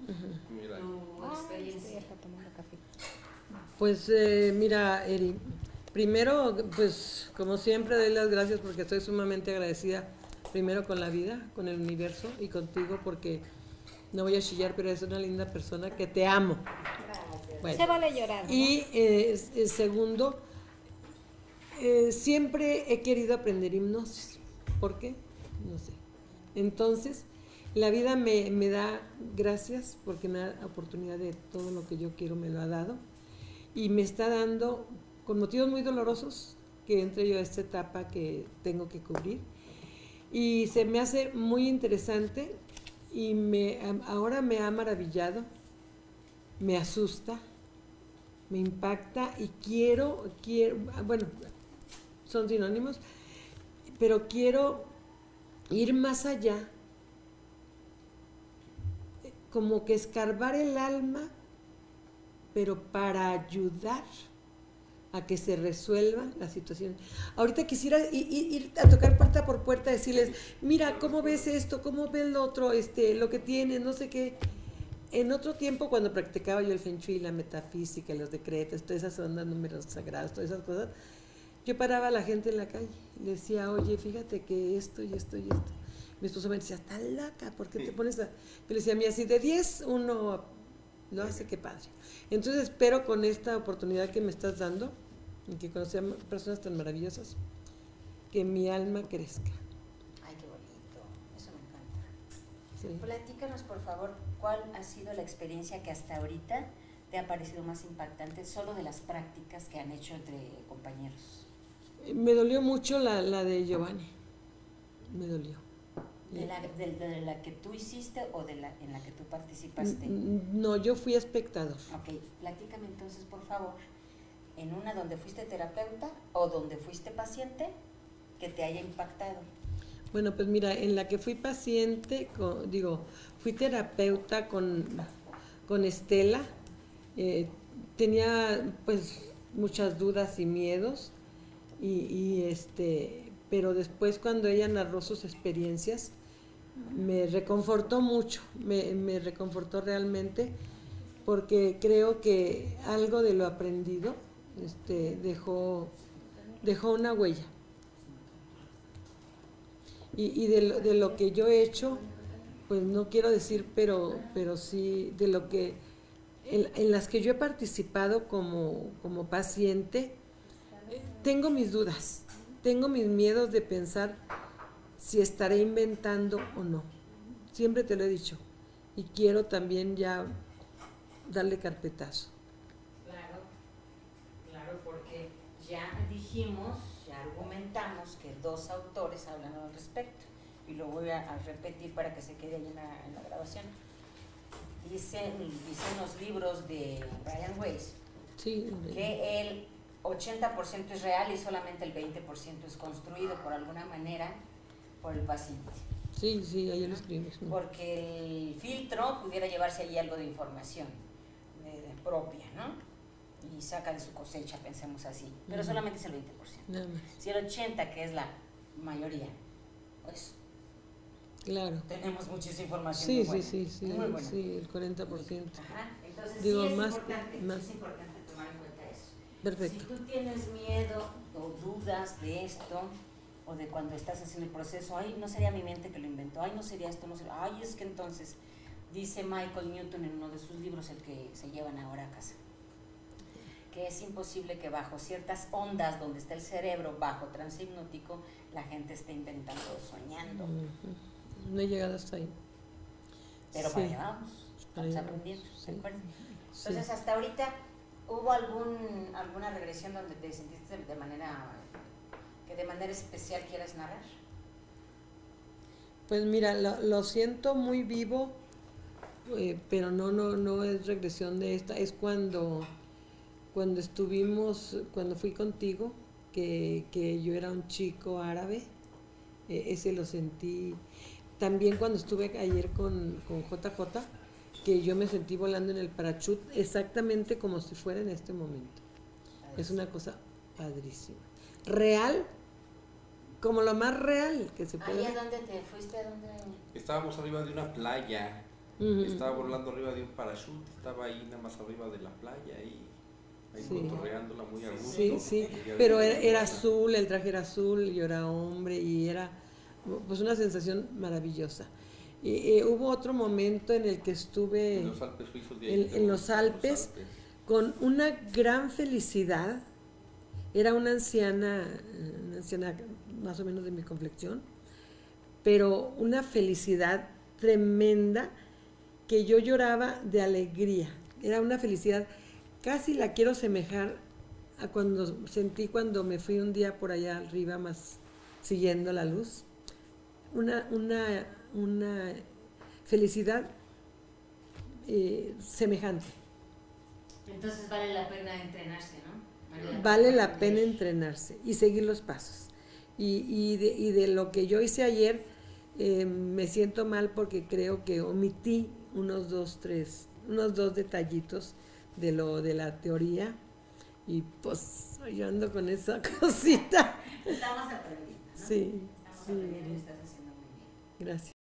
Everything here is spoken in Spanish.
Mira. Tu experiencia. Está tomando café. Pues mira, Eri, primero, pues como siempre doy las gracias porque estoy sumamente agradecida, primero con la vida, con el universo y contigo porque no voy a chillar, pero es una linda persona que te amo. Bueno, Se vale llorar, ¿no? y segundo, siempre he querido aprender hipnosis. ¿Por qué? No sé. Entonces, la vida me da gracias porque me da oportunidad de todo lo que yo quiero, me lo ha dado. Y me está dando, con motivos muy dolorosos, que entre yo a esta etapa que tengo que cubrir. Y se me hace muy interesante y ahora me ha maravillado, me asusta, me impacta y quiero, bueno, son sinónimos, pero quiero ir más allá, como que escarbar el alma, pero para ayudar a que se resuelvan las situaciones. Ahorita quisiera ir a tocar puerta por puerta, decirles, mira, ¿cómo ves esto? ¿Cómo ves lo otro? Lo que tienes, no sé qué. En otro tiempo, cuando practicaba yo el Feng Shui, la metafísica, los decretos, todas esas ondas, números sagrados, todas esas cosas, yo paraba a la gente en la calle y le decía, oye, fíjate que esto y esto y esto. Mi esposo me decía, estás loca, ¿por qué te pones a...? Yo le decía, mira, si de 10 uno lo hace, qué padre. Entonces espero con esta oportunidad que me estás dando, y que conozcan personas tan maravillosas, que mi alma crezca. Ay, qué bonito, eso me encanta. Sí. Platícanos, por favor, ¿cuál ha sido la experiencia que hasta ahorita te ha parecido más impactante, solo de las prácticas que han hecho entre compañeros? Me dolió mucho la de Giovanni, me dolió. ¿De la que tú hiciste o en la que tú participaste? No, yo fui espectador. Ok, platícame entonces, por favor, en una donde fuiste terapeuta o donde fuiste paciente, que te haya impactado. Bueno, pues mira, en la que fui paciente, fui terapeuta con Estela, tenía pues muchas dudas y miedos, pero después cuando ella narró sus experiencias, me reconfortó mucho, me reconfortó realmente, porque creo que algo de lo aprendido dejó una huella. Y de lo que yo he hecho, pues no quiero decir, pero sí, de lo que, en las que yo he participado como paciente, tengo mis dudas, tengo mis miedos de pensar si estaré inventando o no. Siempre te lo he dicho. Y quiero también ya darle carpetazo. Claro, porque ya dijimos, ya argumentamos que dos autores hablan al respecto. Y lo voy a repetir para que se quede ahí en la grabación. Dicen los libros de Brian Weiss, Sí, que el 80% es real y solamente el 20% es construido por alguna manera por el paciente. sí, ahí lo escribimos. Porque el filtro pudiera llevarse ahí algo de información propia, ¿no? Y saca de su cosecha, pensemos así. Pero solamente es el 20%. Nada más. Si el 80%, que es la mayoría, pues Claro. tenemos muchísima información. Sí, muy buena, muy buena. sí, el 40%. Ajá. Entonces Digo, sí es más, importante, más. es importante tomar en cuenta eso. Perfecto. Si tú tienes miedo o dudas de esto, o de cuando estás haciendo el proceso, ay, no sería mi mente que lo inventó, ay, no sería esto, no sería, ay, es que entonces, dice Michael Newton en uno de sus libros, el que se llevan ahora a casa, que es imposible que bajo ciertas ondas donde está el cerebro, bajo trance hipnótico, la gente esté inventando o soñando. No he llegado hasta ahí. Pero Sí. para allá vamos, estamos aprendiendo, Sí. ¿de acuerdo? Sí. Entonces, hasta ahorita, ¿hubo alguna regresión donde te sentiste de manera especial quieras narrar? Pues mira, lo siento muy vivo, pero no es regresión de esta, es cuando fui contigo, que yo era un chico árabe, ese lo sentí. También cuando estuve ayer con JJ, que yo me sentí volando en el parachute exactamente como si fuera en este momento. Es una cosa padrísima. Real, como lo más real que se puede. ¿Ahí a dónde te fuiste? ¿A dónde? Estábamos arriba de una playa Estaba volando arriba de un parachute, estaba ahí nada más arriba de la playa y ahí cotorreándola muy a gusto. Sí, pero era azul, el traje era azul, yo era hombre y era pues una sensación maravillosa. Hubo otro momento en el que estuve en los Alpes suizos, en los Alpes con una gran felicidad. Era una anciana más o menos de mi complexión, pero una felicidad tremenda que yo lloraba de alegría. Era una felicidad, casi la quiero semejar a cuando sentí cuando me fui un día por allá arriba, más siguiendo la luz. Una felicidad semejante. Entonces vale la pena entrenarse, ¿no? Vale la pena entrenarse y seguir los pasos. Y de lo que yo hice ayer, me siento mal porque creo que omití unos dos detallitos de la teoría, y pues yo ando con esa cosita. Estamos aprendiendo, ¿no? Sí, Estamos aprendiendo y estás haciendo muy bien. Gracias.